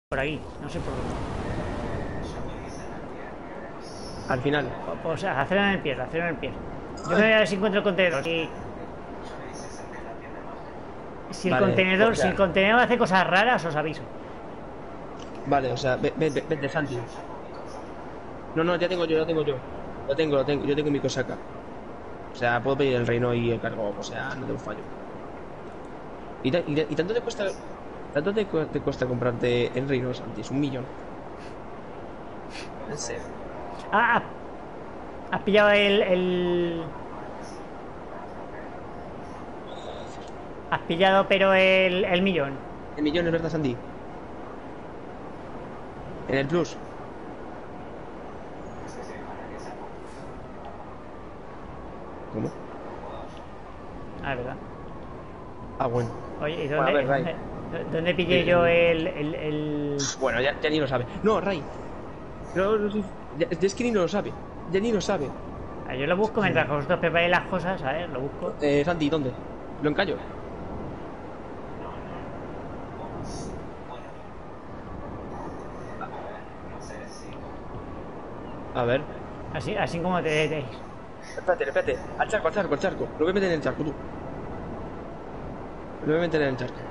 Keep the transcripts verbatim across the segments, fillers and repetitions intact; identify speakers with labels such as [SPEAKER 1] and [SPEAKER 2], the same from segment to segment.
[SPEAKER 1] por aquí, no sé por dónde.
[SPEAKER 2] Al final.
[SPEAKER 1] O, o sea, aceleran en el pie, aceleran en el pie. Yo me voy a ver si encuentro el contenedor. Si, si el
[SPEAKER 2] Vale,
[SPEAKER 1] contenedor,
[SPEAKER 2] o sea,
[SPEAKER 1] si el contenedor hace cosas raras, os aviso.
[SPEAKER 2] Vale, o sea, vete, vete, Santi. No, no, ya tengo yo, ya tengo yo. Lo tengo, lo tengo, yo tengo mi cosaca. O sea, puedo pedir el reino y el cargo, o sea, no tengo fallo. ¿Y, y, y tanto te cuesta tanto te, te cuesta comprarte el reino, Santi? Es un millón. En serio.
[SPEAKER 1] Ah, has pillado el, el... Has pillado, pero el, el millón.
[SPEAKER 2] El millón es verdad, Santi. En el plus. ¿Cómo?
[SPEAKER 1] Ah, es verdad.
[SPEAKER 2] Ah, bueno.
[SPEAKER 1] Oye, ¿y dónde,
[SPEAKER 2] Bueno, a ver, Ray.
[SPEAKER 1] dónde, dónde pillé
[SPEAKER 2] Eh,
[SPEAKER 1] yo el, el, el...
[SPEAKER 2] Bueno, ya, ya ni lo sabe. No, Ray. No, no, sí. Ya- es que ni lo sabe. Ya ni lo sabe.
[SPEAKER 1] Ah, yo lo busco mientras vosotros preparáis las cosas, a ver, lo busco.
[SPEAKER 2] Eh, Santi, ¿dónde? ¿Lo encallo? A ver.
[SPEAKER 1] Así, así como te detéis.
[SPEAKER 2] Espérate, espérate. Al charco, al charco, al charco. Lo voy a meter en el charco, tú. Lo voy a meter en el charco.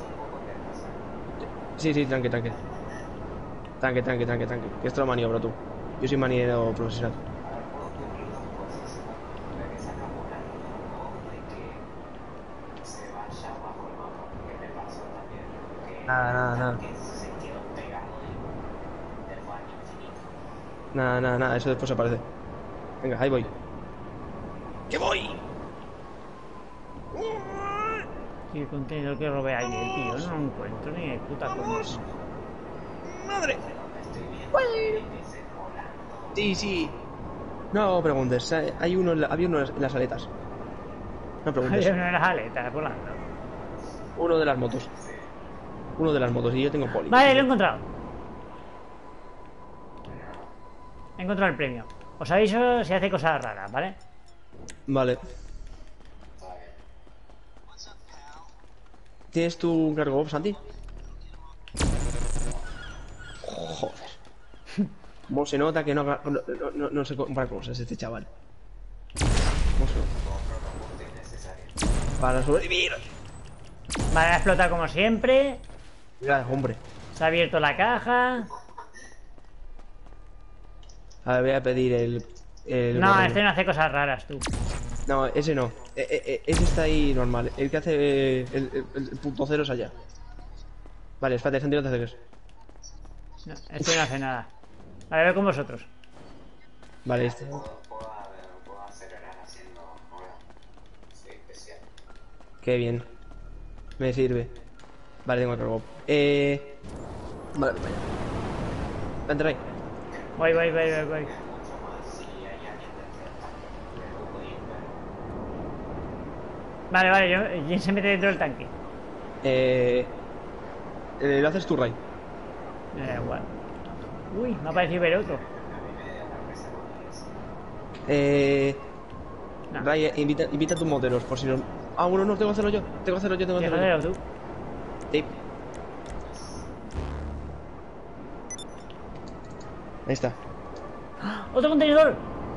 [SPEAKER 2] Sí, sí, tranque, tranque. Tranque, tranque, tranque, tranque. Que esto lo maniobro tú. Yo soy maniero profesional. Nada, nada, nada. Nada, nada, nada. Eso después aparece. Venga, ahí voy. ¡Que voy!
[SPEAKER 1] Y el contenedor que robé ayer, tío, no lo encuentro ni de puta coña.
[SPEAKER 2] ¡Madre! Sí, sí. No preguntes. Hay uno en la- había uno en las aletas. No preguntes.
[SPEAKER 1] Hay una de las aletas volando.
[SPEAKER 2] Uno de las motos. Uno de las motos. Y yo tengo poli.
[SPEAKER 1] Vale, lo he encontrado. He encontrado el premio. Os aviso si hace cosas raras, ¿vale?
[SPEAKER 2] Vale. ¿Tienes tu cargo, Santi? Joder. ¿Cómo se nota que no, no, no, no, no se compra cosas este chaval? ¿Cómo se nota? Para sobrevivir.
[SPEAKER 1] Vale, ha explotado como siempre.
[SPEAKER 2] Mira, hombre.
[SPEAKER 1] Se ha abierto la caja.
[SPEAKER 2] A ver, voy a pedir el... el
[SPEAKER 1] No,
[SPEAKER 2] gorrino.
[SPEAKER 1] este no hace cosas raras, tú.
[SPEAKER 2] No, ese no. E- e- e- ese está ahí normal. El que hace eh, el, el, el punto cero es allá. Vale, espérate, Santi, no te acerques.
[SPEAKER 1] No, este no hace nada. Vale, voy con vosotros.
[SPEAKER 2] Vale, este. Qué bien. Me sirve. Vale, tengo el cargo. Eh... Vale, vaya. Vente, Ray.
[SPEAKER 1] Voy, voy, voy, voy, voy. Vale, vale, yo, ¿quién se mete dentro del tanque?
[SPEAKER 2] Eh... eh, lo haces tú, Ray.
[SPEAKER 1] Me da igual. Uy, me ha parecido ver otro.
[SPEAKER 2] Eh...
[SPEAKER 1] No.
[SPEAKER 2] Ray, eh, invita, invita a tus moteros, por si no... Ah, bueno, no, tengo que hacerlo yo. Tengo que hacerlo yo, tengo que hacerlo yo.
[SPEAKER 1] Déjalo tú.
[SPEAKER 2] Sí. Ahí está.
[SPEAKER 1] ¡Otro contenedor!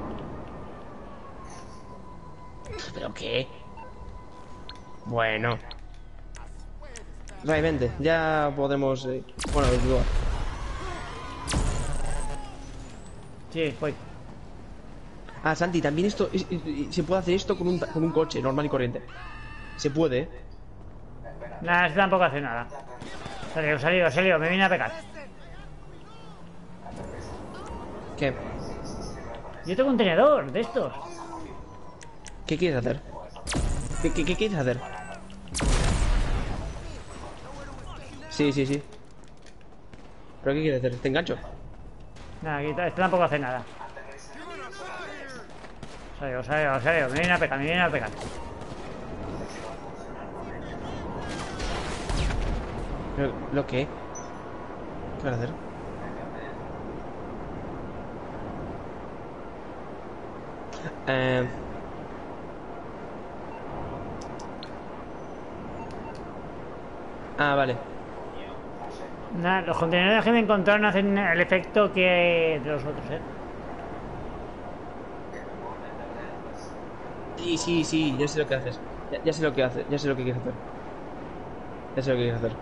[SPEAKER 2] ¿Pero qué? Bueno. Ray, vente. Ya podemos... Eh... Bueno, luego.
[SPEAKER 1] Sí, voy.
[SPEAKER 2] Ah, Santi, también esto... es- es- es- se puede hacer esto con un, con un coche normal y corriente. Se puede, ¿eh?
[SPEAKER 1] Nada, este tampoco hace nada. Salió, salió, salió, me viene a pegar.
[SPEAKER 2] ¿Qué?
[SPEAKER 1] Yo tengo un contenedor de estos.
[SPEAKER 2] ¿Qué quieres hacer? ¿Qué, qué, qué quieres hacer? Sí, sí, sí. ¿Pero qué quieres hacer? ¿Te engancho?
[SPEAKER 1] Nada, aquí, este tampoco hace nada. Salió, salió, salió, me viene a pegar, me viene a pegar.
[SPEAKER 2] ¿Lo, lo qué? ¿Qué vas a hacer? Eh... Ah, vale.
[SPEAKER 1] Nah, los contenedores que me encontraron hacen el efecto que de los otros, ¿eh?
[SPEAKER 2] Sí, sí, sí, ya sé lo que haces. Ya, ya sé lo que haces, ya sé lo que quieres hacer. Ya sé lo que quieres hacer.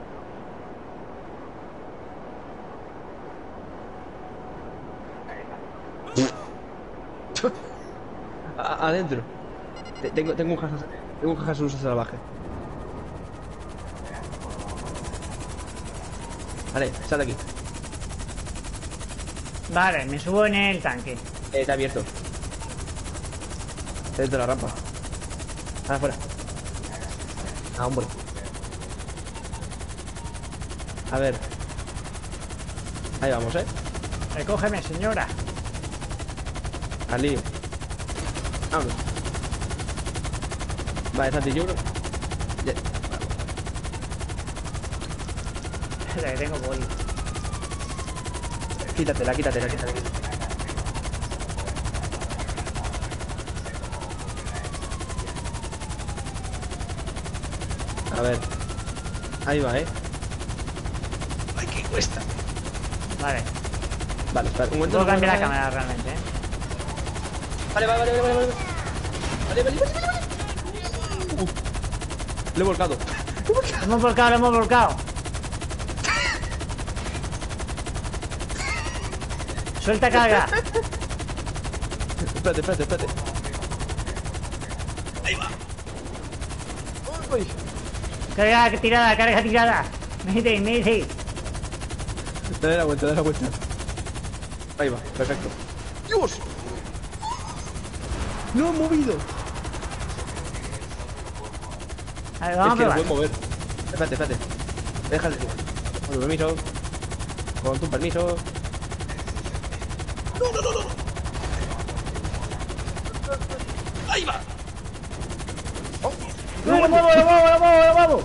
[SPEAKER 2] A- adentro. Te- Tengo, tengo un jaja, tengo un jaja uso salvaje. Vale, sal de aquí.
[SPEAKER 1] Vale, me subo en el tanque.
[SPEAKER 2] Eh, está abierto. Está dentro de la rampa. Ah, afuera. Ah, hombre. A ver. Ahí vamos, eh.
[SPEAKER 1] Recógeme, señora.
[SPEAKER 2] Al lío. Vámonos. Vale, Santi, yo creo. Ya.
[SPEAKER 1] Espera, que tengo boli.
[SPEAKER 2] Quítatela, quítatela, quítatela. A ver. Ahí va, eh. Ay, qué cuesta.
[SPEAKER 1] Vale.
[SPEAKER 2] Vale, espera, un momento.
[SPEAKER 1] Puedo
[SPEAKER 2] no,
[SPEAKER 1] cambiar
[SPEAKER 2] no,
[SPEAKER 1] la
[SPEAKER 2] no,
[SPEAKER 1] cámara realmente, ¿eh?
[SPEAKER 2] Vale, vale, vale, vale, vale. Vale, vale, vale, vale, vale. Uh, lo he volcado.
[SPEAKER 1] Lo hemos volcado, lo hemos volcado. Suelta carga.
[SPEAKER 2] Espérate, espérate, espérate. Ahí va. Uy, uy.
[SPEAKER 1] Carga tirada, carga tirada. Mete, mete.
[SPEAKER 2] Dale la vuelta, dale la vuelta. Ahí va, perfecto. ¡Dios! ¡Lo he movido!
[SPEAKER 1] A ver,
[SPEAKER 2] Es
[SPEAKER 1] vamos
[SPEAKER 2] que
[SPEAKER 1] a
[SPEAKER 2] lo
[SPEAKER 1] probar.
[SPEAKER 2] puedo mover. Espérate, espérate. Déjale. Con tu permiso. Con tu permiso. ¡No, no, no, no! ¡Ahí va! ¡Oh!
[SPEAKER 1] ¡No, lo muevo, lo muevo, lo muevo, lo muevo!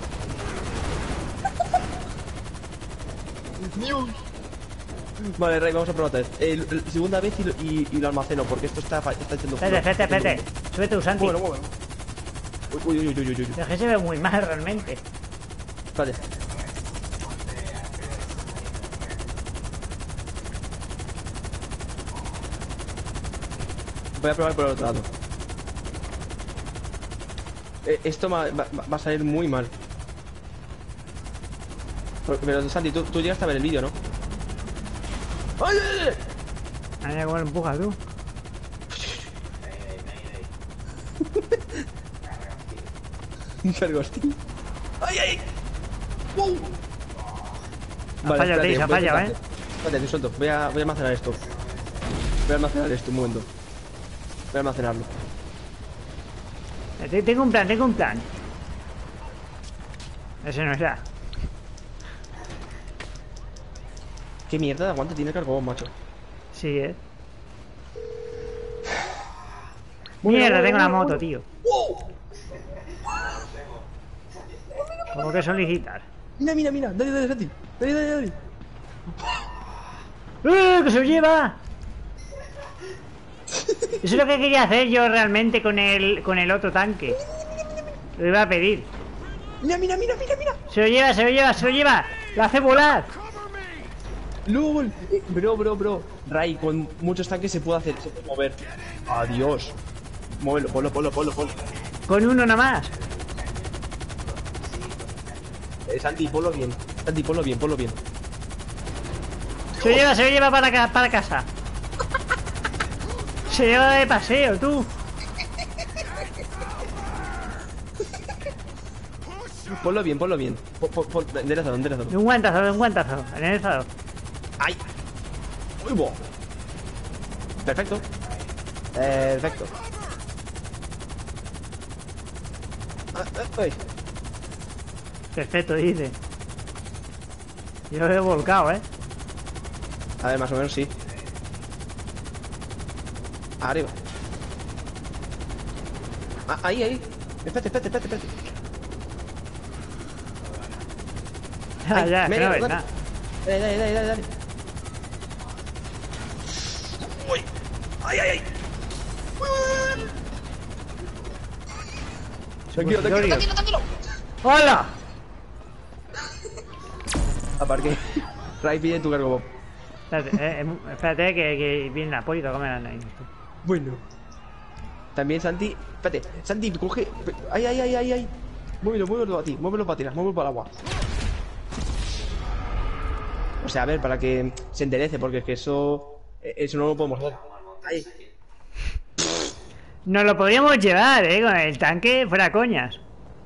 [SPEAKER 2] ¡Dios! Vale, Ray, vamos a probar otra vez. Eh, l- l- segunda vez y lo, y, y lo almaceno, porque esto está, fa- está echando
[SPEAKER 1] Espérate, espérate, espérate. Súbete tú, Santi.
[SPEAKER 2] Bueno, bueno. Uy, uy, uy, uy, uy, uy.
[SPEAKER 1] Es que se ve muy mal realmente.
[SPEAKER 2] Vale. Voy a probar por el otro lado. Eh, esto va, va- va a salir muy mal. Pero, pero, Santi, tú, tú llegaste a ver el vídeo, ¿no? ¡Ay, ay, ay!
[SPEAKER 1] Mira cómo lo empujas tú.
[SPEAKER 2] Un cargostín. ¡Ay, ay! ¡Wow!
[SPEAKER 1] Ha fallado, tío, se ha
[SPEAKER 2] voy a
[SPEAKER 1] fallado,
[SPEAKER 2] soltarte. Espérate, te suelto. Voy a, voy a almacenar esto. Voy a almacenar esto, un momento. Voy a almacenarlo.
[SPEAKER 1] Eh, Tengo un plan, tengo un plan. Ese no es ya.
[SPEAKER 2] ¿Qué mierda de aguante tiene el cargón, macho?
[SPEAKER 1] Sí, eh. Mierda, tengo la moto, tío. ¿Cómo que solicitar?
[SPEAKER 2] Mira, mira, mira. Dale, dale, Santi. Dale, dale, dale.
[SPEAKER 1] ¡Eh, que se lo lleva! Eso es lo que quería hacer yo realmente con el, con el otro tanque. Lo iba a pedir.
[SPEAKER 2] Mira, mira, mira, mira, mira.
[SPEAKER 1] Se lo lleva, se lo lleva, se lo lleva. ¡La hace volar!
[SPEAKER 2] LOL. Eh, bro, bro, bro. Ray, con muchos tanques se puede hacer, se puede mover. Adiós. Muévelo, ponlo, ponlo, ponlo, ponlo.
[SPEAKER 1] Con uno nada más.
[SPEAKER 2] Eh, Santi, ponlo bien. Santi, ponlo bien, ponlo bien.
[SPEAKER 1] Se lo lleva, se lo lleva para, ca- para casa. Se lleva de paseo, tú.
[SPEAKER 2] Ponlo bien, ponlo bien. Pon, pon, pon, enderezalo, enderezalo.
[SPEAKER 1] De un guantazo, de un guantazo. Enderezado.
[SPEAKER 2] ¡Ay! ¡Uy, bo! Perfecto. Perfecto. Ah, ah, ay.
[SPEAKER 1] Perfecto, dice. Yo lo he volcado, eh.
[SPEAKER 2] A ver, más o menos sí. Arriba. Ah, ahí, ahí. Espérate, espérate, espérate, espérate.
[SPEAKER 1] Ya,
[SPEAKER 2] Ay,
[SPEAKER 1] ya, que
[SPEAKER 2] medio,
[SPEAKER 1] no ves
[SPEAKER 2] dale.
[SPEAKER 1] nada.
[SPEAKER 2] Dale, dale, dale, dale, dale. Uy. Ay, ay, ay. Tranquilo, tranquilo,
[SPEAKER 1] Supositorio.
[SPEAKER 2] tranquilo, tranquilo.
[SPEAKER 1] ¡Hola!
[SPEAKER 2] Aparqué. Ray, pide tu cargo, Bob.
[SPEAKER 1] Espérate, eh, eh, espérate que, que viene la polita a comer a nadie.
[SPEAKER 2] Bueno. También Santi. Espérate, Santi, coge. Ay, ay, ay, ay, ay. Muévelo, muévelo a ti, muévelo para tirar, muévelo para el agua. O sea, a ver, para que se enderece, porque es que eso. Eso no lo podemos hacer. Ahí.
[SPEAKER 1] Nos lo podríamos llevar, eh, con el tanque fuera coñas.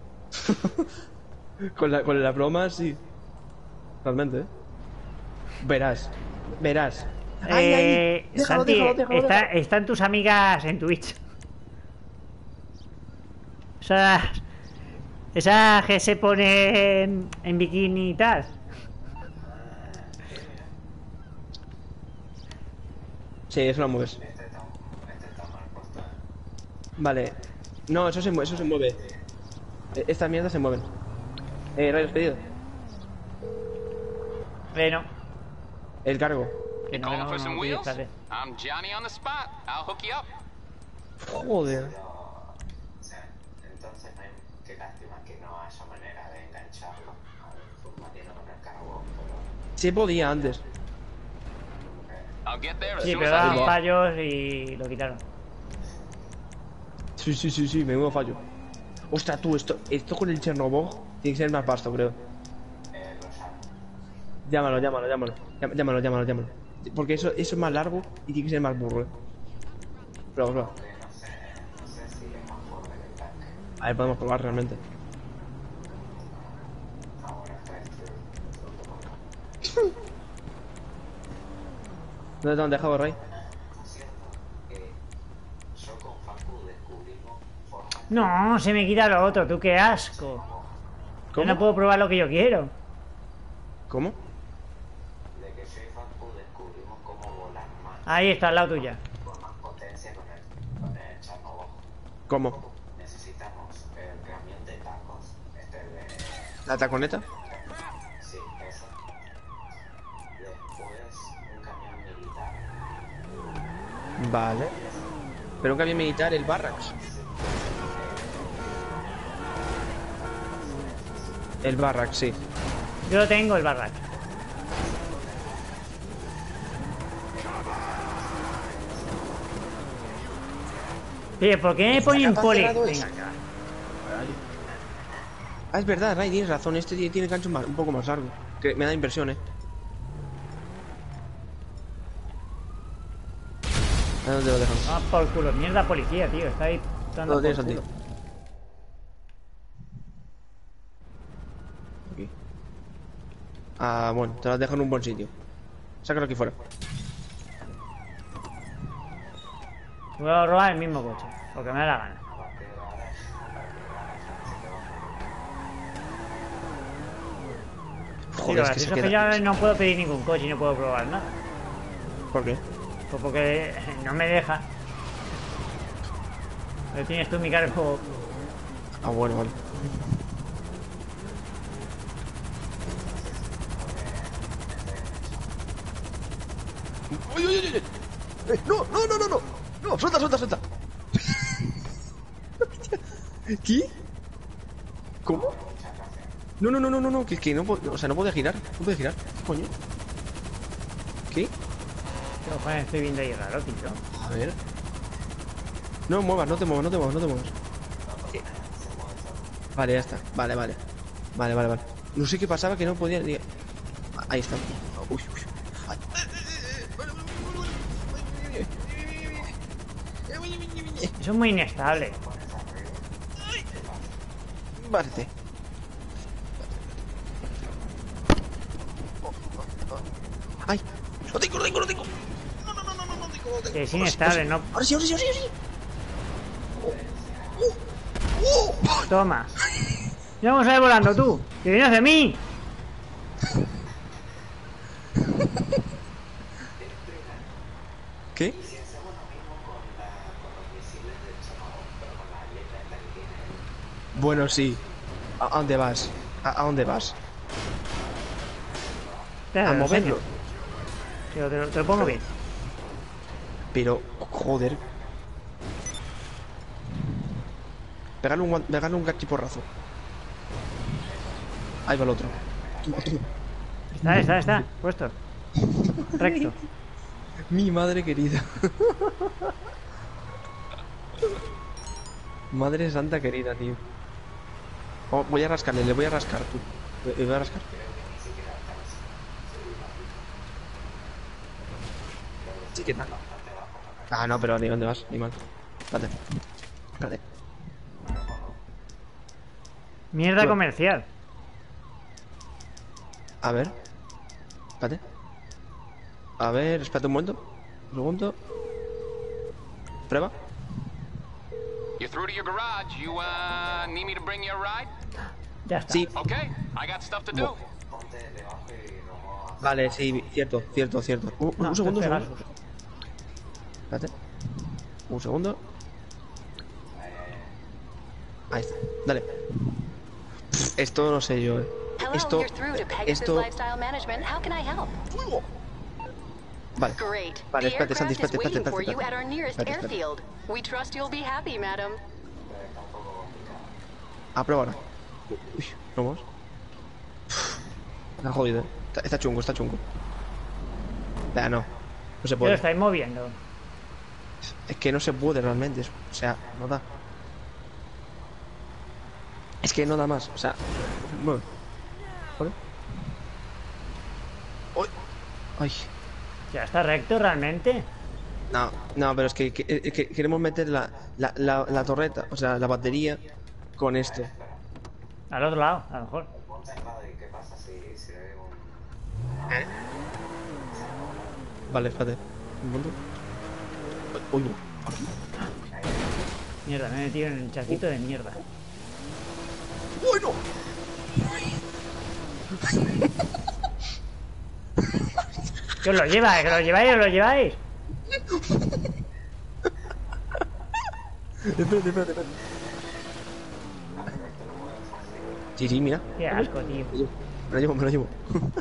[SPEAKER 2] con, la, con la broma, sí. Realmente, ¿eh? Verás. Verás. Ay,
[SPEAKER 1] Eh,
[SPEAKER 2] ay. Déjalo,
[SPEAKER 1] Santi,
[SPEAKER 2] déjalo, déjalo,
[SPEAKER 1] está-
[SPEAKER 2] déjalo.
[SPEAKER 1] están tus amigas en Twitch. Esas, esas que se ponen en bikini y tal.
[SPEAKER 2] Sí, eso lo mueves. Vale. No, eso se, mue- eso se mueve. E- Estas mierdas se mueven. Eh, rayos pedido.
[SPEAKER 1] Bueno,
[SPEAKER 2] El cargo.
[SPEAKER 1] que no, que no,
[SPEAKER 3] Calling for
[SPEAKER 1] no,
[SPEAKER 3] some
[SPEAKER 1] no,
[SPEAKER 3] wheels?
[SPEAKER 1] espérate.
[SPEAKER 3] I'm Johnny on the spot. I'll hook you up.
[SPEAKER 2] Joder.
[SPEAKER 4] O sea, entonces no hay, qué lástima que no haya manera de engancharlo al submarino con el carbón, pero
[SPEAKER 2] Se podía antes.
[SPEAKER 3] I'll get there as
[SPEAKER 1] Sí,
[SPEAKER 3] soon
[SPEAKER 1] pero
[SPEAKER 3] as I
[SPEAKER 1] daban
[SPEAKER 3] can.
[SPEAKER 1] fallos y lo quitaron.
[SPEAKER 2] Sí, sí, sí, sí, menudo fallo. Ostras, tú, esto, esto con el Chernobyl tiene que ser más vasto, creo. Llámalo, llámalo, llámalo. Llá- Llámalo, llámalo, llámalo. Porque eso, eso es más largo y tiene que ser más burro, eh. Prueba, prueba. A ver, podemos probar realmente. ¿Dónde te han dejado, Ray?
[SPEAKER 4] yo con Facu descubrimos formas
[SPEAKER 1] No, se me quita lo otro, tú qué asco. Yo
[SPEAKER 2] ¿Cómo?
[SPEAKER 1] no puedo probar lo que yo quiero.
[SPEAKER 2] ¿Cómo?
[SPEAKER 4] de que yo y Facu descubrimos cómo volar más
[SPEAKER 1] Ahí está, al lado tuya.
[SPEAKER 4] con más potencia con el, con el Chernobyl.
[SPEAKER 2] ¿Cómo?
[SPEAKER 4] Necesitamos el camión de tacos, este de...
[SPEAKER 2] ¿La taconeta?
[SPEAKER 4] Sí, eso. Después un camión militar.
[SPEAKER 2] Vale. Pero un camión militar, el Barracks. El Barracks, sí.
[SPEAKER 1] Yo lo tengo, el barrack. Oye, ¿por qué me ponen
[SPEAKER 2] capaz
[SPEAKER 1] poli?
[SPEAKER 2] cerrado es.
[SPEAKER 1] Venga, acá.
[SPEAKER 2] Ah, es verdad, Ray, tienes razón. Este tiene tiene gancho más, un poco más largo. Que me da impresión, eh. ¿A dónde lo dejamos?
[SPEAKER 1] Ah, por culo, mierda policía, tío. Está ahí dando
[SPEAKER 2] ¿Dónde
[SPEAKER 1] por
[SPEAKER 2] tienes,
[SPEAKER 1] culo.
[SPEAKER 2] Santi? Aquí. Ah, bueno, te las dejo en un buen sitio. Sácalo aquí fuera.
[SPEAKER 1] Voy a robar el mismo coche, porque me da la gana. Sí,
[SPEAKER 2] Joder,
[SPEAKER 1] lo
[SPEAKER 2] es que se
[SPEAKER 1] gracioso es que
[SPEAKER 2] queda.
[SPEAKER 1] yo no puedo pedir ningún coche y no puedo probar nada.
[SPEAKER 2] ¿Por qué?
[SPEAKER 1] Pues porque no me deja. Pero tienes tú mi cargo.
[SPEAKER 2] Ah, bueno, vale. ¡Uy, uy, uy, uy! Eh, ¡No, no, no, no, no! ¡No, suelta, suelta, suelta! ¿Qué? ¿Cómo? No, no, no, no, no, no, que, que no puedo, o sea, no puede girar, no puede girar. ¿Qué coño? ¿Qué?
[SPEAKER 1] ¿Qué cojones estoy viendo ahí raro, tío?
[SPEAKER 2] A ver. No muevas, no te muevas, no te muevas, no te muevas. Eh. Vale, ya está. Vale, vale. Vale, vale, vale. No sé qué pasaba que no podía ni... Ahí está. Uy, uy. Ay.
[SPEAKER 1] Eso es muy inestable.
[SPEAKER 2] Parece. Ay, lo tengo, lo tengo, lo tengo. No, no, no, no, no, no tengo, lo tengo.
[SPEAKER 1] Que es inestable, no.
[SPEAKER 2] Ahora sí, ahora sí, ahora sí, ahora sí.
[SPEAKER 1] Toma. Ya vamos a ir volando tú. Que vienes de mí.
[SPEAKER 2] ¿Qué? Bueno, sí. ¿A a dónde vas? ¿A, a dónde vas?
[SPEAKER 1] Espera,
[SPEAKER 2] A
[SPEAKER 1] te lo
[SPEAKER 2] moverlo.
[SPEAKER 1] enseño. Tío, te, lo- te lo pongo bien.
[SPEAKER 2] Pero, joder. Pégale un, guan- pégale un gachiporrazo. Ahí va el otro.
[SPEAKER 1] Está, está, está. Puesto. Recto.
[SPEAKER 2] Mi madre querida. Madre santa querida, tío. Oh, voy a rascarle, le voy a rascar, tú. Le voy a rascar. Sí, ¿qué tal? Ah, no, pero ni dónde vas, ni mal. Espérate. Espérate.
[SPEAKER 1] Mierda
[SPEAKER 2] No.
[SPEAKER 1] comercial.
[SPEAKER 2] A ver. Espérate. A ver, espérate un momento. Un segundo. Prueba.
[SPEAKER 3] You're through to your garage. You, uh, need me to bring you a ride?
[SPEAKER 1] Ya está.
[SPEAKER 2] Sí.
[SPEAKER 3] Okay, I got stuff to do.
[SPEAKER 2] Vale, sí, cierto, cierto, cierto. Un,
[SPEAKER 1] No,
[SPEAKER 2] un segundo, un
[SPEAKER 1] te
[SPEAKER 2] segundo.
[SPEAKER 1] pegas.
[SPEAKER 2] Espérate. Un segundo. Ahí está. Dale. Pff, esto no sé yo, eh.
[SPEAKER 5] Hello,
[SPEAKER 2] Esto.
[SPEAKER 5] you're through to Pegasus
[SPEAKER 2] Esto.
[SPEAKER 5] Lifestyle Management. How can I help?
[SPEAKER 2] Vale.
[SPEAKER 5] Great.
[SPEAKER 2] Vale,
[SPEAKER 5] The
[SPEAKER 2] espérate, Santi,
[SPEAKER 5] aircraft is
[SPEAKER 2] espérate,
[SPEAKER 5] waiting
[SPEAKER 2] espérate,
[SPEAKER 5] for you
[SPEAKER 2] espérate.
[SPEAKER 5] at our nearest
[SPEAKER 2] Espérate, espérate.
[SPEAKER 5] airfield. We trust you'll be happy, madam.
[SPEAKER 2] A prueba ahora. Uy, vamos. Está jodido, eh. Está, está chungo, está chungo. Ya, no. No se
[SPEAKER 1] ¿Qué lo
[SPEAKER 2] puede.
[SPEAKER 1] estáis moviendo?
[SPEAKER 2] Es que no se puede realmente. O sea, no da. Es que no da más. O sea, mueve. ¿Vale? ¡Uy! ¡Ay!
[SPEAKER 1] ¿Ya está recto realmente?
[SPEAKER 2] No, no, pero es que, que- eh, que queremos meter la, la, la, la torreta, o sea, la batería con esto.
[SPEAKER 1] Al otro lado, a lo mejor.
[SPEAKER 4] Ponte al lado y qué pasa si, si le doy un...
[SPEAKER 2] Vale, espérate. Un momento. Uy, uy.
[SPEAKER 1] Mierda, me he metido en el chasquito de mierda.
[SPEAKER 2] ¡Uy, no!
[SPEAKER 1] ¿Que os lo lleváis? ¿Que lo lleváis? ¿Os lo lleváis?
[SPEAKER 2] Espérate, espérate, espérate. Sí, sí, mira.
[SPEAKER 1] Qué asco, tío.
[SPEAKER 2] Me lo llevo, me lo llevo.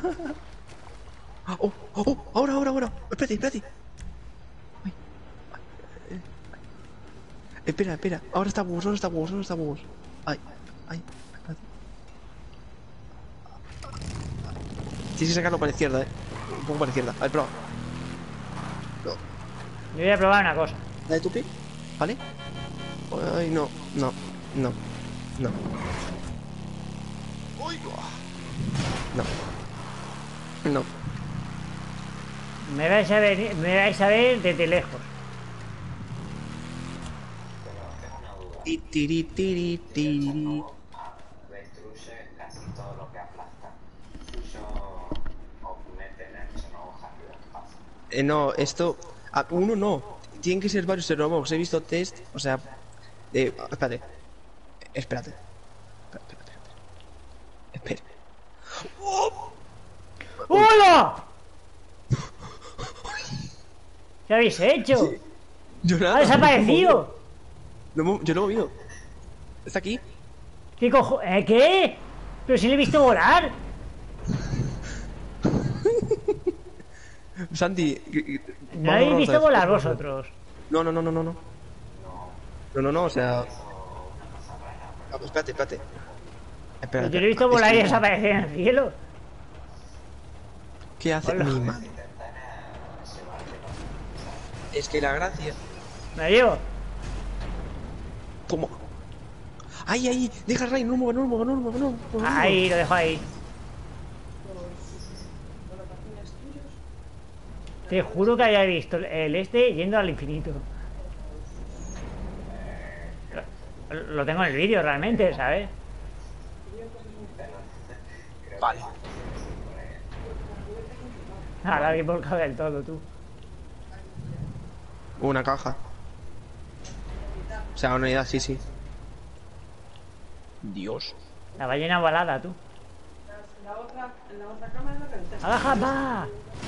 [SPEAKER 2] ¡Oh, oh, oh! ¡Ahora, ahora, ahora! Espérate, espérate. Ay. Ay. Espera, espera. Ahora está huevos, ahora está huevos, ahora está huevos. Ay, ay, espérate. Tienes que sacarlo para la izquierda, eh. Un poco para la izquierda. A ver, prueba. No.
[SPEAKER 1] Yo voy a probar una cosa.
[SPEAKER 2] La de tu pie, ¿vale? Ay, no, no, no, no. Uy, no. No.
[SPEAKER 1] Me vais a ver, me vais a ver desde lejos.
[SPEAKER 2] Ti, tiri, tiri, tiri.
[SPEAKER 4] Destruye casi todo lo que aplasta. Yo os meten en una hoja y os pasa.
[SPEAKER 2] Eh, no, esto. A uno no. Tienen que ser varios servobox. He visto test. O sea. De. Espérate. Espérate. Espérate, espérate. Espera. ¡Oh!
[SPEAKER 1] ¡Hola! ¿Qué habéis hecho?
[SPEAKER 2] Yo nada.
[SPEAKER 1] ¡Ha desaparecido!
[SPEAKER 2] No, mo- yo lo he movido. Está aquí.
[SPEAKER 1] ¿Qué cojo? ¿Eh, ¿Qué? ¿Pero si le he visto volar?
[SPEAKER 2] Santi. que- que-
[SPEAKER 1] ¿No
[SPEAKER 2] vamos a
[SPEAKER 1] habéis
[SPEAKER 2] probar
[SPEAKER 1] visto
[SPEAKER 2] otra vez.
[SPEAKER 1] volar vosotros?
[SPEAKER 2] No, no, no, no, no, no. No, no, no, o sea. No, espérate, espérate. Espera,
[SPEAKER 1] Yo le he visto volar y
[SPEAKER 2] es que-
[SPEAKER 1] desaparecer en el cielo.
[SPEAKER 2] ¿Qué hace
[SPEAKER 1] Hola.
[SPEAKER 2] mi madre? Es que la gracia.
[SPEAKER 1] Me lo llevo.
[SPEAKER 2] ¿Cómo? ¡Ay, ay! Deja el Ray, no lo mueva, no lo mueva, no lo mueva, no lo mueva, no lo mueva.
[SPEAKER 1] Ahí, lo dejo ahí. Te juro que había visto el este yendo al infinito. Lo, lo tengo en el vídeo realmente, ¿sabes?
[SPEAKER 2] Vale.
[SPEAKER 1] Ahora habéis volcado del todo, tú.
[SPEAKER 2] Una caja. O sea, una unidad, sí, sí. Dios.
[SPEAKER 1] La ballena volada, tú.
[SPEAKER 6] La otra, en la otra cámara es la calentera.
[SPEAKER 1] ¡Abaja, va!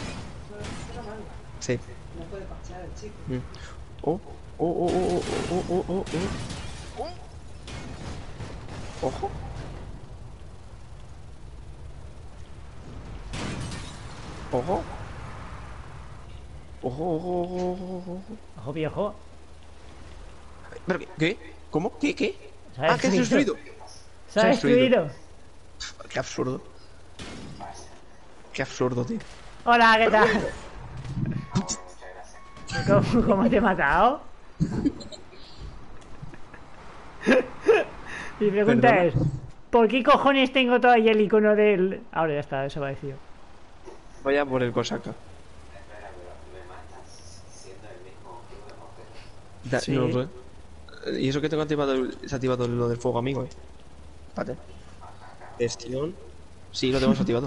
[SPEAKER 2] Sí.
[SPEAKER 6] No puede pasear el chico.
[SPEAKER 2] Mm. Oh, oh, oh, oh, oh, oh, oh, oh. Ojo. Ojo. Ojo, ojo, ojo, ojo, ojo.
[SPEAKER 1] Ojo, viejo.
[SPEAKER 2] ¿Pero qué? ¿Qué? ¿Cómo? ¿Qué? ¿Qué?
[SPEAKER 1] Se ha
[SPEAKER 2] Ah, que has destruido.
[SPEAKER 1] Se ha
[SPEAKER 2] Se ha destruido.
[SPEAKER 1] destruido.
[SPEAKER 2] Qué absurdo. Qué absurdo, tío.
[SPEAKER 1] Hola, ¿qué tal?
[SPEAKER 4] Muchas gracias.
[SPEAKER 1] ¿Cómo, cómo te he matado? Mi pregunta
[SPEAKER 2] ¿Perdona?
[SPEAKER 1] es, ¿por qué cojones tengo todavía el icono del...? Ahora ya está, desaparecido.
[SPEAKER 2] Vaya por el Kosaka.
[SPEAKER 4] Espera, pero me matas siendo el mismo club de moteros.
[SPEAKER 2] Da-
[SPEAKER 1] Sí.
[SPEAKER 2] No lo sé. Y eso que tengo activado, el- desactivado lo del fuego, amigo, eh. Espérate. Gestión. Sí, lo tengo desactivado.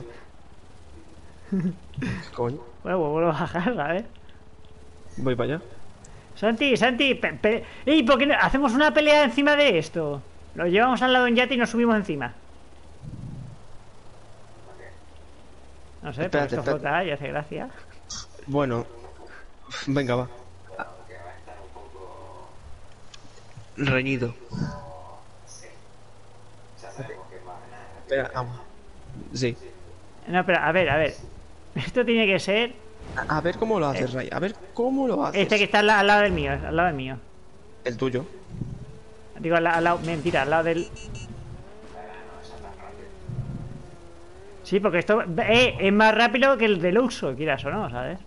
[SPEAKER 2] ¿Qué coño?
[SPEAKER 1] Bueno, pues vuelvo a bajar, a ver.
[SPEAKER 2] Voy para allá.
[SPEAKER 1] Santi, Santi, pe pe ¡Ey! ¿Por qué no hacemos una pelea encima de esto? Lo llevamos al lado de un yate y nos subimos encima. No sé, pero
[SPEAKER 2] Espérate,
[SPEAKER 1] esto
[SPEAKER 2] espérate.
[SPEAKER 1] flota y hace gracia.
[SPEAKER 2] Bueno. Venga, va.
[SPEAKER 4] Que va a estar un poco...
[SPEAKER 2] Reñido.
[SPEAKER 4] Sí. Ya sabemos que va a ganar.
[SPEAKER 2] Espera, vamos. Sí.
[SPEAKER 1] No, pero a ver, a ver. Esto tiene que ser
[SPEAKER 2] A, a ver cómo lo haces, Ray. A ver cómo lo haces.
[SPEAKER 1] este que está al, la- al lado del mío, al lado del mío.
[SPEAKER 2] El tuyo.
[SPEAKER 1] Digo, al, la- al lado, mentira, al lado del... Sí, porque esto eh, es más rápido que el del uso, quieras o no, ¿sabes?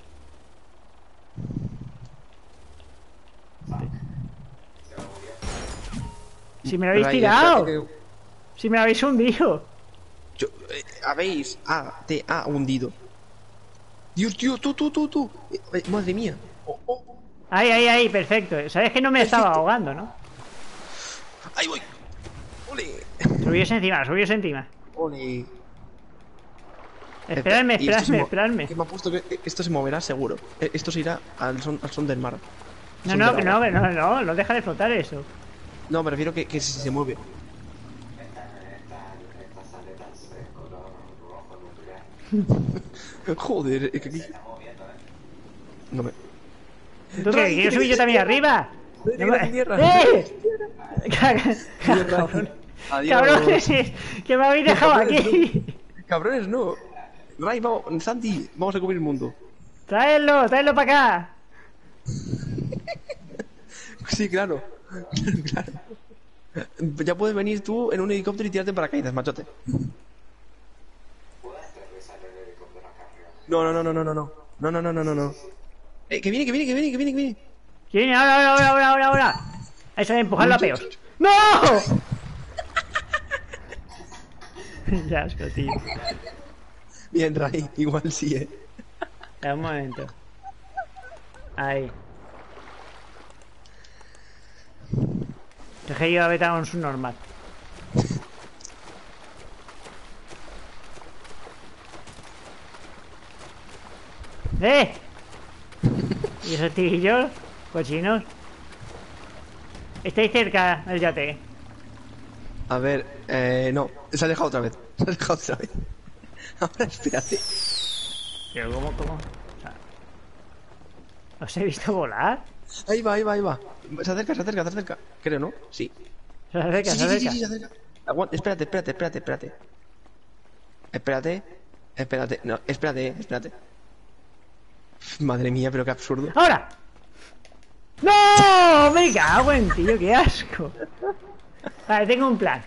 [SPEAKER 1] Si me lo habéis
[SPEAKER 2] Ray,
[SPEAKER 1] tirado,
[SPEAKER 2] espérate que-
[SPEAKER 1] si me lo habéis hundido.
[SPEAKER 2] Yo, eh, habéis. Ah, te ha hundido. Dios, tío, tú, tú, tú, tú. Eh, eh, madre mía. Oh, oh.
[SPEAKER 1] Ahí, ahí, ahí, perfecto. Sabes que no me estaba
[SPEAKER 2] Perfecto.
[SPEAKER 1] ahogando, ¿no?
[SPEAKER 2] Ahí voy. Ole.
[SPEAKER 1] Subíos encima, subíos encima.
[SPEAKER 2] Ole.
[SPEAKER 1] Esperadme,
[SPEAKER 2] Y esto se
[SPEAKER 1] esperadme,
[SPEAKER 2] mo-
[SPEAKER 1] esperadme.
[SPEAKER 2] que me ha puesto que esto se moverá seguro. Eh, Esto se irá al son, al son del mar.
[SPEAKER 1] No,
[SPEAKER 2] Son
[SPEAKER 1] no,
[SPEAKER 2] del
[SPEAKER 1] que no,
[SPEAKER 2] agua.
[SPEAKER 1] que no, no, no deja de flotar eso.
[SPEAKER 2] No, me refiero que, que si se mueve.
[SPEAKER 4] Estas aletas de color rojo nuclear.
[SPEAKER 2] Joder, es que aquí.
[SPEAKER 4] Está moviendo, ¿eh?
[SPEAKER 2] No me.
[SPEAKER 1] ¿Tú qué? ¿Quieres subir yo también arriba?
[SPEAKER 2] Tierra,
[SPEAKER 1] No me-
[SPEAKER 2] tierra.
[SPEAKER 1] ¡Eh! Cabrones,
[SPEAKER 2] Adiós.
[SPEAKER 1] cabrones, que me habéis dejado aquí.
[SPEAKER 2] Cabrones, no. Ray, vamos, Santi, vamos a cubrir el mundo.
[SPEAKER 1] Traedlo, traedlo para acá.
[SPEAKER 2] Sí, claro. Claro. Ya puedes venir tú en un helicóptero y tirarte en paracaídas, machote.
[SPEAKER 4] ¿Puedes aterrizar el helicóptero acá arriba?
[SPEAKER 2] No, no, no, no, no, no, no. No, no, no, no, no, no. Eh, que viene, que viene, que viene, que viene, que viene.
[SPEAKER 1] ¿Quién viene? Ahora, ahora, ahora, ahora, ahora. Eso de empujarlo a peos. ¡No! Ya asco, tío.
[SPEAKER 2] Bien, Ray, igual sí, eh.
[SPEAKER 1] Espera un momento. Ahí. Dejé yo a Beta con su normal. ¡Eh! ¿Y esos tigrillos? Cochinos. Estáis cerca del yate.
[SPEAKER 2] A ver, eh, no. Se ha dejado otra vez. Se ha dejado otra vez. Ahora espérate.
[SPEAKER 1] Pero ¿cómo, cómo? O sea, ¿os he visto volar?
[SPEAKER 2] Ahí va, ahí va, ahí va. Se acerca, se acerca, se acerca. Creo, ¿no? Sí.
[SPEAKER 1] Se acerca,
[SPEAKER 2] Sí,
[SPEAKER 1] se
[SPEAKER 2] sí, sí,
[SPEAKER 1] acerca.
[SPEAKER 2] sí, se acerca. Aguanta, espérate, espérate, espérate, espérate. Espérate. Espérate. No, espérate, espérate. Madre mía, pero qué absurdo.
[SPEAKER 1] ¡Ahora! ¡No! Me cago en tío, qué asco. Vale, tengo un plan.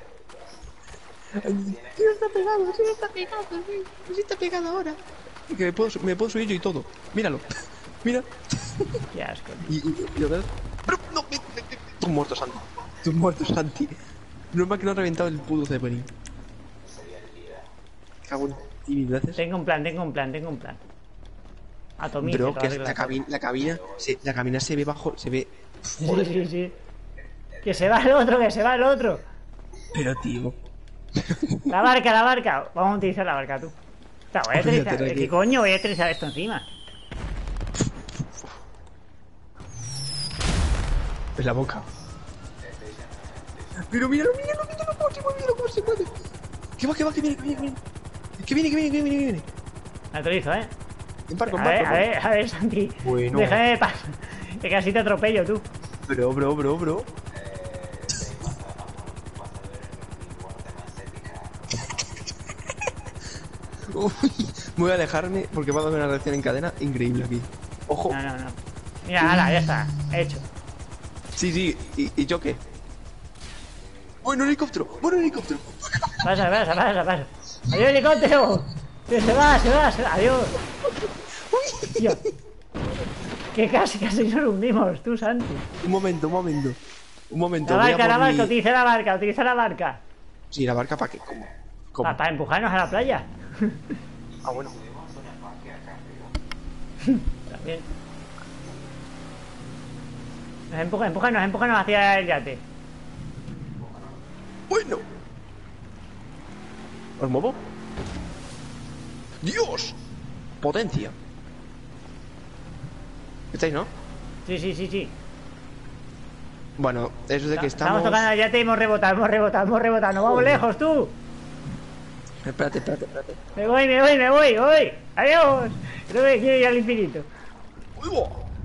[SPEAKER 2] Sí está pegado, sí está pegado, sí, sí está pegado ahora. Que me puedo, su- me puedo subir yo y todo. Míralo. Mira.
[SPEAKER 1] Qué asco.
[SPEAKER 2] Y, y, y otra vez. Pero, no, me, me, me, tú muerto, Santi. Tú muerto, Santi. No es más que no ha reventado el puto Zeppelin. Cago en ti mil veces.
[SPEAKER 1] Tengo un plan, tengo un plan, tengo un plan. Atomice
[SPEAKER 2] Bro,
[SPEAKER 1] todas
[SPEAKER 2] que
[SPEAKER 1] las
[SPEAKER 2] la,
[SPEAKER 1] reglas.
[SPEAKER 2] cabina, la cabina, se, la cabina se ve bajo, se ve.
[SPEAKER 1] Sí, sí, sí. Que se va el otro, que se va el otro.
[SPEAKER 2] Pero tío.
[SPEAKER 1] La barca, la barca. Vamos a utilizar la barca, tú. O sea, voy a
[SPEAKER 2] Olvídate,
[SPEAKER 1] utilizar.
[SPEAKER 2] Ricky.
[SPEAKER 1] ¿Qué coño voy a utilizar esto encima?
[SPEAKER 2] En la boca. Pero míralo, míralo, míralo, cómo se mueve, míralo cómo se mueve. Que va, que va, que viene, que viene, que viene. Que viene, que viene, que viene, que viene.
[SPEAKER 1] La utilizo, ¿eh?
[SPEAKER 2] En barco, en
[SPEAKER 1] A ver,
[SPEAKER 2] barco.
[SPEAKER 1] a ver, a ver, Santi.
[SPEAKER 2] Bueno.
[SPEAKER 1] Déjame pasar. Que casi te atropello, tú.
[SPEAKER 2] Bro, bro, bro, bro. Uy, voy a alejarme porque va a dar una reacción en cadena increíble aquí. Ojo.
[SPEAKER 1] No, no, no. Mira, ala, ya está. Hecho.
[SPEAKER 2] Sí, sí. ¿Y, y yo qué? Bueno, helicóptero. Bueno, helicóptero.
[SPEAKER 1] Pasa, pasa, pasa, pasa. ¡Adiós, helicóptero! Se va, se va, se va. Adiós. Tío. Que casi, casi nos hundimos, tú, Santi.
[SPEAKER 2] Un momento, un momento. Un momento.
[SPEAKER 1] La
[SPEAKER 2] voy a
[SPEAKER 1] barca, la
[SPEAKER 2] por mi-
[SPEAKER 1] barca, utiliza la barca, utiliza la barca.
[SPEAKER 2] Sí, la barca para qué, ¿cómo? ¿Cómo?
[SPEAKER 1] Pa- Para empujarnos a la playa.
[SPEAKER 2] Ah, bueno.
[SPEAKER 1] También. Nos empuja, empújanos, empújanos hacia el yate.
[SPEAKER 2] Bueno. ¿Os muevo? ¡Dios! Potencia. ¿Estáis, no?
[SPEAKER 1] Sí, sí, sí, sí.
[SPEAKER 2] Bueno, eso de que
[SPEAKER 1] Estamos
[SPEAKER 2] estamos...
[SPEAKER 1] tocando el yate y hemos rebotado, hemos rebotado, hemos rebotado. ¡Nos vamos lejos, tú!
[SPEAKER 2] Espérate, espérate, espérate.
[SPEAKER 1] Me voy, me voy, me voy, voy. Adiós. Creo que quiero ir al infinito.
[SPEAKER 2] ¡Uy, wow!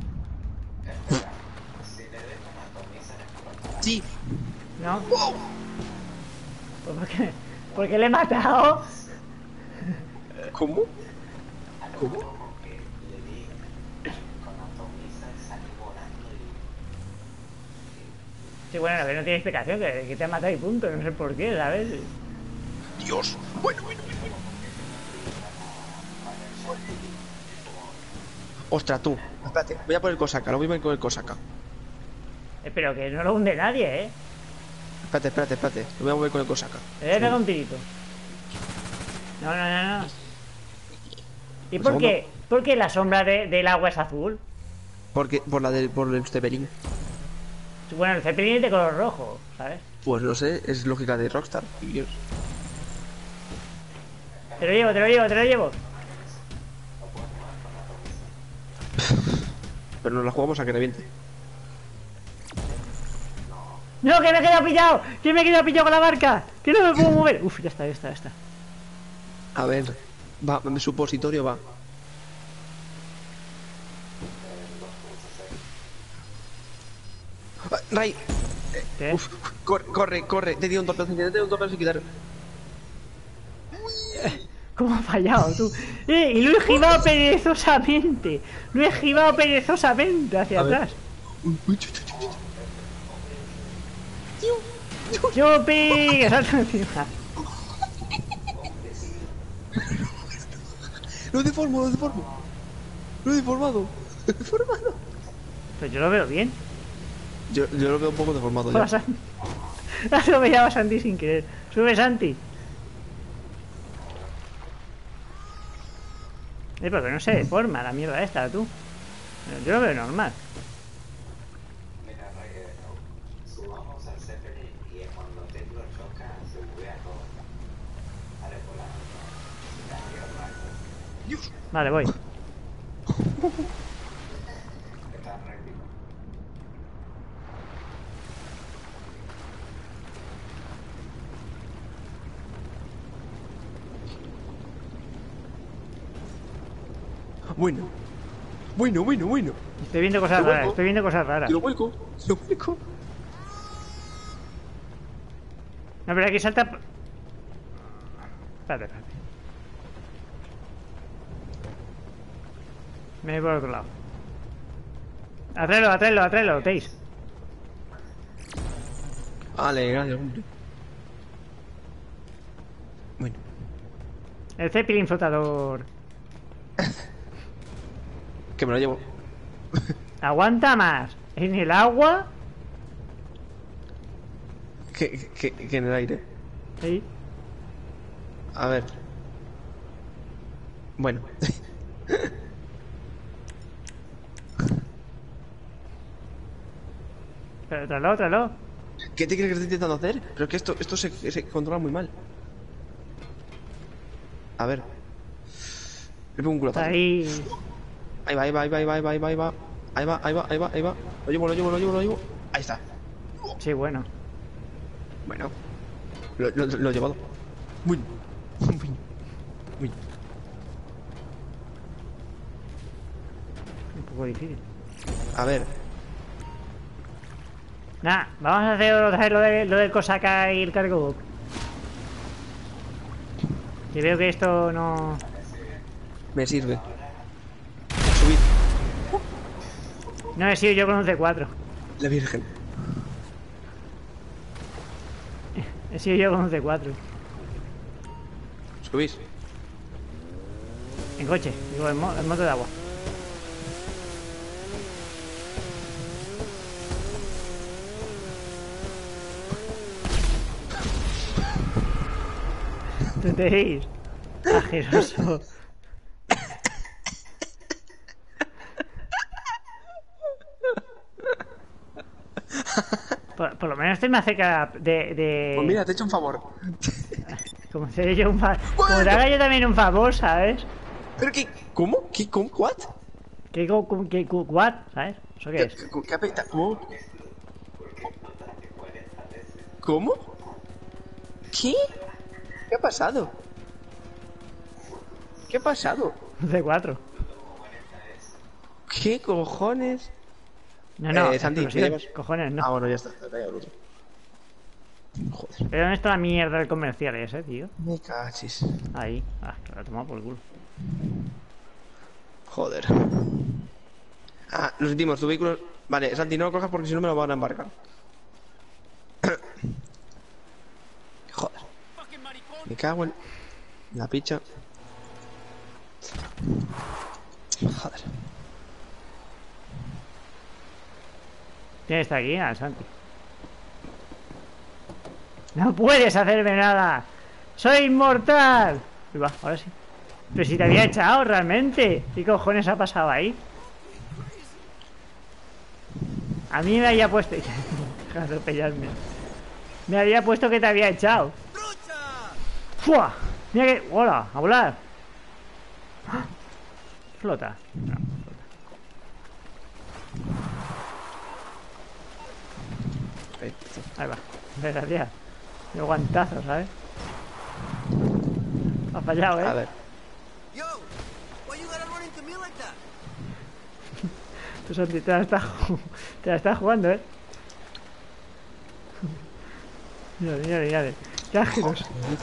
[SPEAKER 2] Sí.
[SPEAKER 1] ¿No?
[SPEAKER 2] ¡Wow!
[SPEAKER 1] Pues porque, porque le he matado.
[SPEAKER 2] ¿Cómo? ¿Cómo?
[SPEAKER 1] Sí, bueno, a ver, no tiene explicación, que, que te ha matado y punto. No sé por qué, ¿sabes?
[SPEAKER 2] Dios. Bueno, bueno, bueno, bueno. Ostras, tú. Espérate. Voy a por el Kosaka. Lo voy a ir con el Kosaka.
[SPEAKER 1] Espero que no lo hunde nadie, ¿eh?
[SPEAKER 2] Espérate, espérate, espérate. Lo voy a mover con el Kosaka.
[SPEAKER 1] Le voy a pegar un tirito. No, no, no, no. ¿Y
[SPEAKER 2] Un
[SPEAKER 1] por
[SPEAKER 2] segundo.
[SPEAKER 1] qué? ¿Por qué la sombra de- del agua es azul?
[SPEAKER 2] Porque, por la del, por el Zeppelin.
[SPEAKER 1] Bueno, el Zeppelin es de color rojo, ¿sabes?
[SPEAKER 2] Pues no sé, es lógica de Rockstar. Dios.
[SPEAKER 1] Te lo llevo, te lo llevo, te lo llevo.
[SPEAKER 2] Pero nos la jugamos a que reviente.
[SPEAKER 1] ¡No, que me he quedado pillado! ¡Que me he quedado pillado con la barca! ¡Que no me puedo mover! Uf, ya está, ya está, ya está.
[SPEAKER 2] A ver. Va, mi supositorio va. Ah, Ray,
[SPEAKER 1] ¿Qué?
[SPEAKER 2] uf, corre, corre, corre. Te dio un torpedo sin quitar, te dio un torpedo sin quitar.
[SPEAKER 1] ¿Cómo ha fallado tú? ¡Eh! Y lo he esquivado perezosamente. Lo he esquivado perezosamente hacia
[SPEAKER 2] A ver.
[SPEAKER 1] atrás.
[SPEAKER 2] Uy, uy, chu, chu, chu, chu.
[SPEAKER 1] ¡Chupi! ¡Que salto encima!
[SPEAKER 2] Lo deformo, lo deformo. Lo he deformado. Lo he deformado.
[SPEAKER 1] Pues yo lo veo bien.
[SPEAKER 2] Yo, yo lo veo un poco deformado
[SPEAKER 1] Hola,
[SPEAKER 2] ya.
[SPEAKER 1] Santi. Atropellaba a Santi sin querer. Sube, Santi. Eh, porque no se deforma la mierda esta, tú. Yo lo veo normal.
[SPEAKER 4] Mira, Ray, subamos al Zeppelin y cuando Templo choca se buguea todo. Vale, por la...
[SPEAKER 2] Dios.
[SPEAKER 1] Vale, voy.
[SPEAKER 4] Está rápido.
[SPEAKER 2] Bueno. Bueno, bueno, bueno.
[SPEAKER 1] Estoy viendo cosas
[SPEAKER 2] Te vuelco.
[SPEAKER 1] raras, estoy viendo cosas raras.
[SPEAKER 2] Te lo vuelco. Te lo vuelco.
[SPEAKER 1] No, pero aquí salta... Espérate, espérate. Me voy por otro lado. Atréelo, atréelo, atréelo, Teis.
[SPEAKER 2] Vale, gracias, hombre. Bueno.
[SPEAKER 1] El Zeppelin flotador.
[SPEAKER 2] Que me lo llevo.
[SPEAKER 1] Aguanta más. En el agua.
[SPEAKER 2] Que, que, que en el aire.
[SPEAKER 1] Sí.
[SPEAKER 2] A ver. Bueno.
[SPEAKER 1] Pero tráelo, tráelo.
[SPEAKER 2] ¿Qué te crees que estoy intentando hacer? Pero es que esto, esto se, se controla muy mal. A ver. Le pego un culo.
[SPEAKER 1] Está ahí.
[SPEAKER 2] Ahí va, ahí va, ahí va, ahí va, ahí va, ahí va. Ahí va, ahí va, ahí va, ahí va. Lo llevo, lo llevo, lo llevo, lo llevo. Ahí está.
[SPEAKER 1] Sí, bueno.
[SPEAKER 2] Bueno. Lo, lo, lo he llevado. Muy. Muy. Muy.
[SPEAKER 1] Un poco difícil.
[SPEAKER 2] A ver.
[SPEAKER 1] Nah, vamos a hacer otra vez lo, de, lo del Kosaka y el cargo. Que veo que esto no...
[SPEAKER 2] Me sirve. Subid.
[SPEAKER 1] No he sido yo con un C cuatro.
[SPEAKER 2] La Virgen.
[SPEAKER 1] He sido yo con un C cuatro.
[SPEAKER 2] Subís.
[SPEAKER 1] En coche, digo, en, mo en moto de agua. ¿Tú te reís? Ajeroso. Por, por lo menos estoy más cerca de... de...
[SPEAKER 2] Pues mira, te he hecho un favor.
[SPEAKER 1] Como te yo un fa... Como te haga yo también un favor, ¿sabes?
[SPEAKER 2] ¿Pero qué? ¿Cómo? ¿Qué? ¿Cómo? ¿What?
[SPEAKER 1] ¿Qué, qué, qué, what? ¿Sabes? ¿Eso qué
[SPEAKER 2] ¿Qué,
[SPEAKER 1] es?
[SPEAKER 2] qué, qué apeta? ¿Cómo? ¿Cómo? ¿Qué? ¿Qué ha pasado? ¿Qué ha pasado?
[SPEAKER 1] C cuatro.
[SPEAKER 2] ¿Qué cojones?
[SPEAKER 1] No, no,
[SPEAKER 2] Eh, Santi,
[SPEAKER 1] explosión.
[SPEAKER 2] ¿me llevas?
[SPEAKER 1] Cojones, no.
[SPEAKER 2] Ah, bueno, ya está, está callado el otro. Joder.
[SPEAKER 1] ¿Pero dónde está la mierda del comercial ese, tío?
[SPEAKER 2] Me cachis.
[SPEAKER 1] Ahí. Ah, que lo he tomado por el culo.
[SPEAKER 2] Joder. Ah, lo sentimos, tu vehículo... Vale, Santi, no lo cojas porque si no me lo van a embarcar. Joder. Me cago en... la picha. Joder.
[SPEAKER 1] ¿Quién está aquí? Ah, Santi. No puedes hacerme nada. Soy inmortal. Ahí va, ahora sí. Pero si te había echado realmente. ¿Qué cojones ha pasado ahí? A mí me había puesto... Deja de atropellarme. Me había puesto que te había echado. ¡Fua! Mira que... ¡Hola! ¡A volar! Flota. No, flota. Ahí va. Gracias. De guantazo, ¿sabes? Ha fallado, ¿eh?
[SPEAKER 2] A ver.
[SPEAKER 1] Tú, Santi, te la estás, te la estás jugando, ¿eh? Mira, mira, mira. Qué ágiles.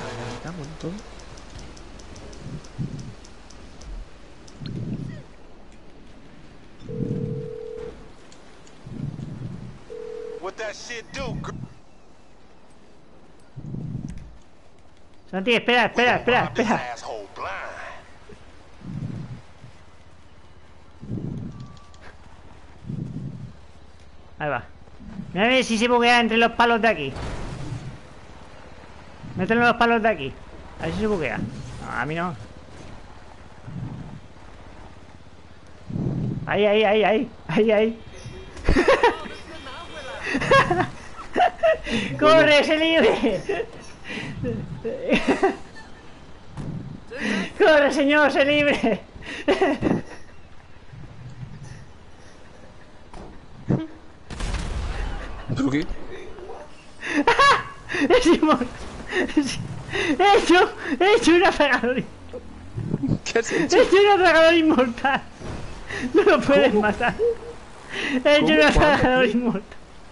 [SPEAKER 7] What that shit do?
[SPEAKER 1] Santi, espera, espera, espera, espera.
[SPEAKER 7] Asshole blind.
[SPEAKER 1] Ahí va. Mira a ver si se buguea entre los palos de aquí. Mételo en los palos de aquí. A ver si se buguea. No, a mí no. Ahí, ahí, ahí, ahí. Ahí, ahí. ¡Corre, sé libre! ¡Corre, señor, sé libre!
[SPEAKER 2] ¿Pero qué?
[SPEAKER 1] ¡Es inmortal! ¡He hecho! ¡He hecho un apagador!
[SPEAKER 2] ¿Qué has
[SPEAKER 1] ¡He
[SPEAKER 2] hecho?
[SPEAKER 1] hecho un apagador inmortal! ¡No lo puedes matar! ¡He hecho un
[SPEAKER 2] ¿Cómo?
[SPEAKER 1] apagador inmortal!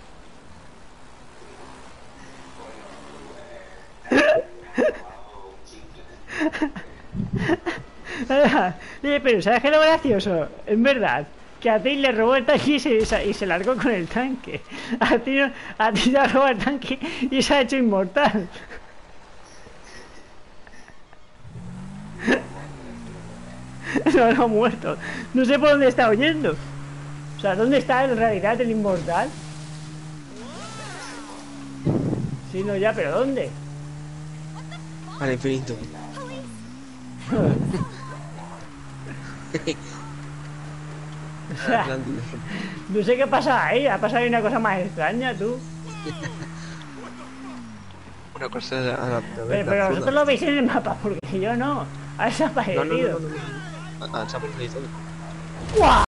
[SPEAKER 1] Oye, pero ¿sabes qué es lo gracioso? En verdad, que a ti le robó el tanque y se, y se largó con el tanque. A ti, no- a ti te ha robado el tanque y se ha hecho inmortal. No, no ha muerto. No sé por dónde está huyendo. O sea, ¿dónde está en realidad el inmortal? Sí, no, ya, pero ¿dónde?
[SPEAKER 2] Al infinito.
[SPEAKER 1] O sea, no sé qué pasa ahí. Ha pasado ahí una cosa más extraña, tú.
[SPEAKER 2] Una cosa a la, a la
[SPEAKER 1] Pero, pero vosotros lo veis en el mapa, porque yo no. Ha
[SPEAKER 2] No,
[SPEAKER 1] desaparecido.
[SPEAKER 2] no, no, no, no. Ah, se ha puesto ahí todo.
[SPEAKER 1] ¡Guau!